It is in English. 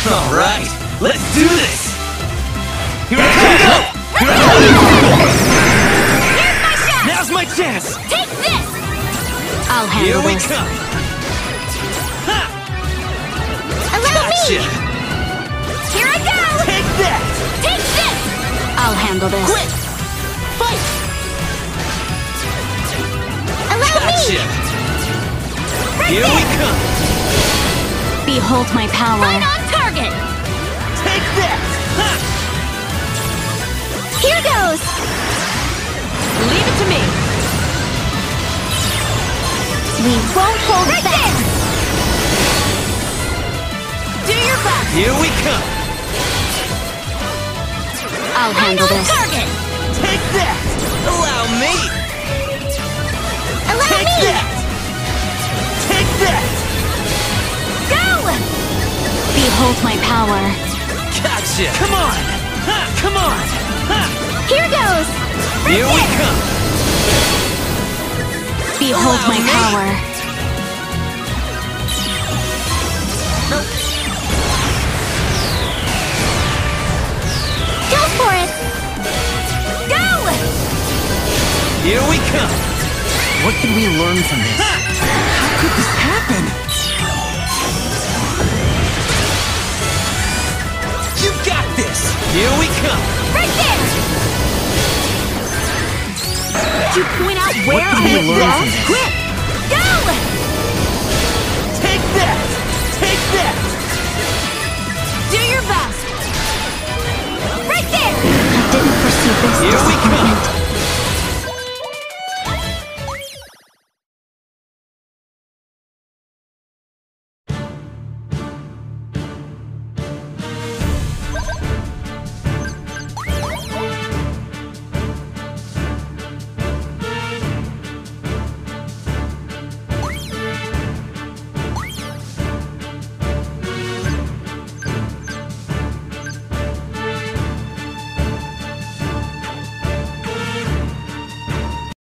Alright, let's do this! Here I come! Go! Here I come! Here's my shot! Now's my chance! Take this! I'll Here handle we this. come! Ha! Allow Gotcha! me! Here I go! Take that! Take this! I'll handle this. Quick! Fight! Allow Gotcha! me! Right Here there! we come! Behold my power. Right on target! Take that! Ha! Here goes! Leave it to me! We won't hold back! There. Do your best! Here we come! I'll handle this. Target! Take that! Allow me! Allow Take me! that! Take that! Go! Behold my power. Gotcha! Come on! Ha! Come on! Ha! Here goes! Right Here we there. come! Behold Allow my me. power. Nope. Go for it! Go! Here we come! What can we learn from this? How could this happen? You got this! Here we come! Right there! Did you point out where can I we am learn best? from this? Quick! Go! Take that! Take that! Do your best! Right there! I didn't foresee this. Here we come!